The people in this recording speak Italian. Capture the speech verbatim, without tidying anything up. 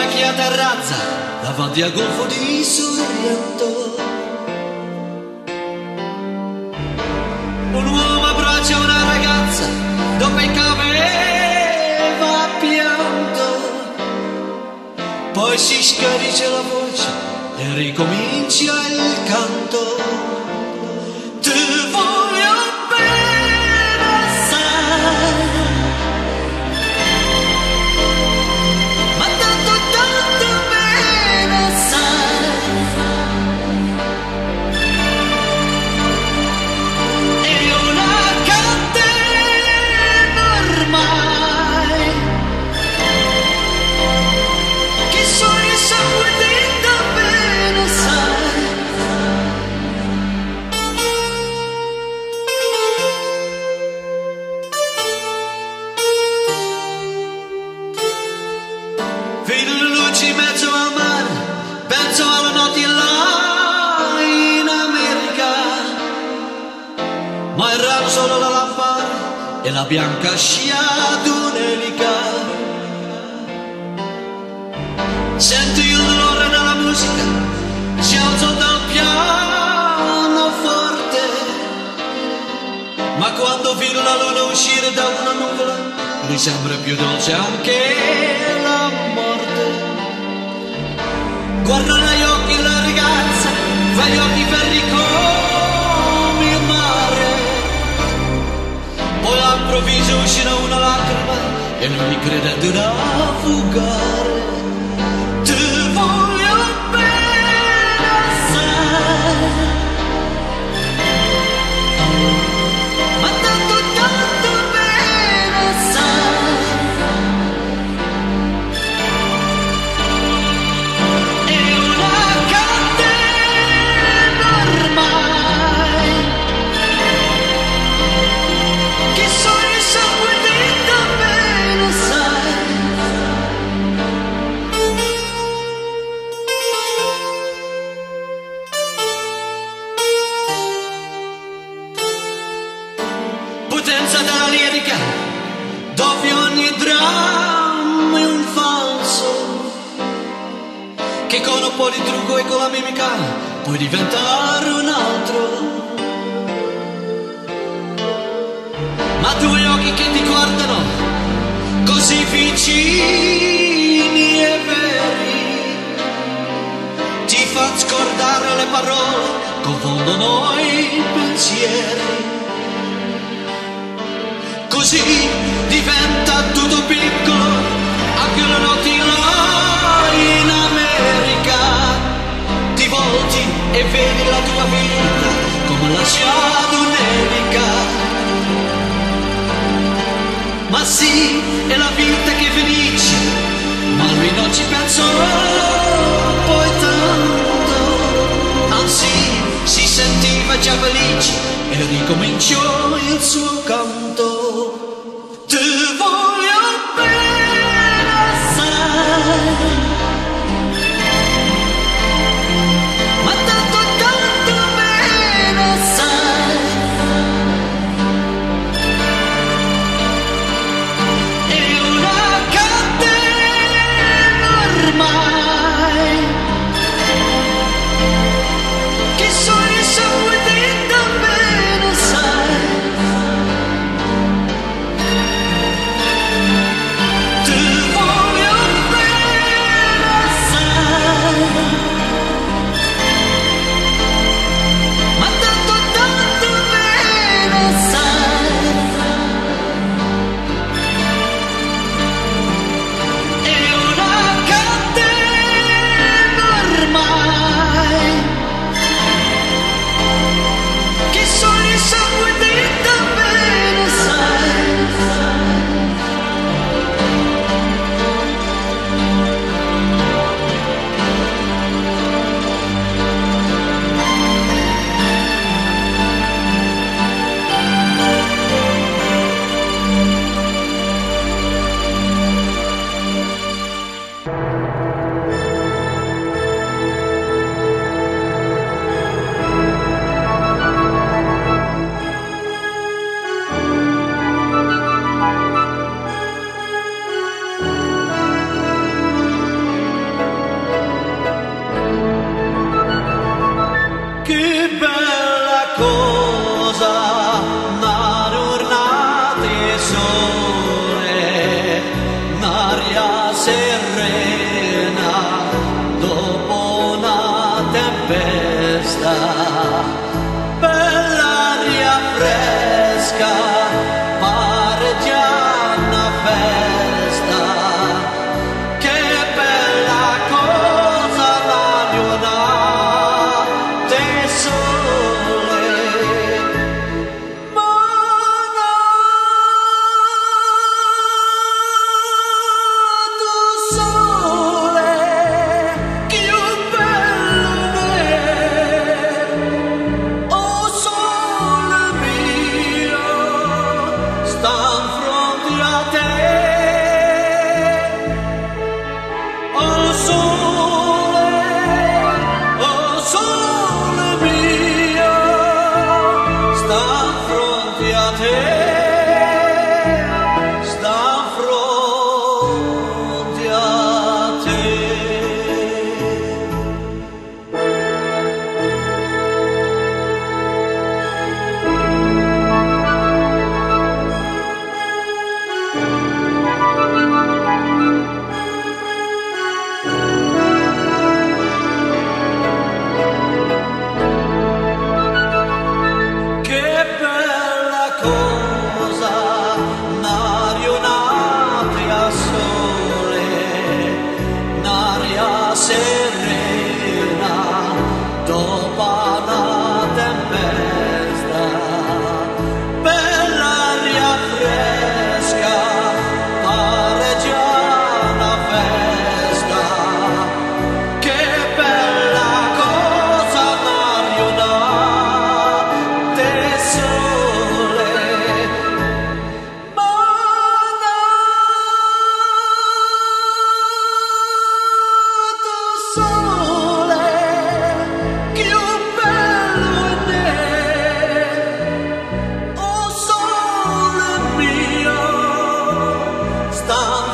vecchia terrazza davanti al golfo di Sorrento. Un uomo abbraccia una ragazza dopo il aveva pianto, poi si scarica la voce e ricomincia il canto. Ti voglio bene assai, ma tanto tanto bene assai, e una catena ormai che sono il sangue dentro bene assai. Vedo le luci in mezzo al mare, penso alle notti là in America, ma è raro solo la lampada e la bianca scia d'un'elica. Sento il dolore nella musica, si alzo dal pianoforte, ma quando vedo la luna uscire da una nuvola mi sembra più dolce anche la morte. Guardo negli occhi la ragazza, fa gli occhi verdi come il mare, poi all'improvviso uscirà una lacrima e non mi credendo da fugare. Ti voglio bene assai, ma tanto tanto bene assai, e una catena ormai che sono il sangue dentro bene assai. Potenza della lirica, dove ogni dramma è un falso, che con un po' di trucco e con la mimica puoi diventare un altro. Ma due occhi che ti guardano così vicini e veri ti fa scordare le parole, confondono i pensieri. Così diventa tutto piccolo, anche le notti là in America. Ti volti e vedi la tua vita come la scia d'un'elica. Ma sì, è la vita che finisce, ma lui non ci pensò poi tanto. Anzi, si sentiva già felice e ricominciò il suo canto. Ti voglio bene assai, ma tanto tanto bene assai, e una catena ormai che sono il sangue dentro bene assai. Stop.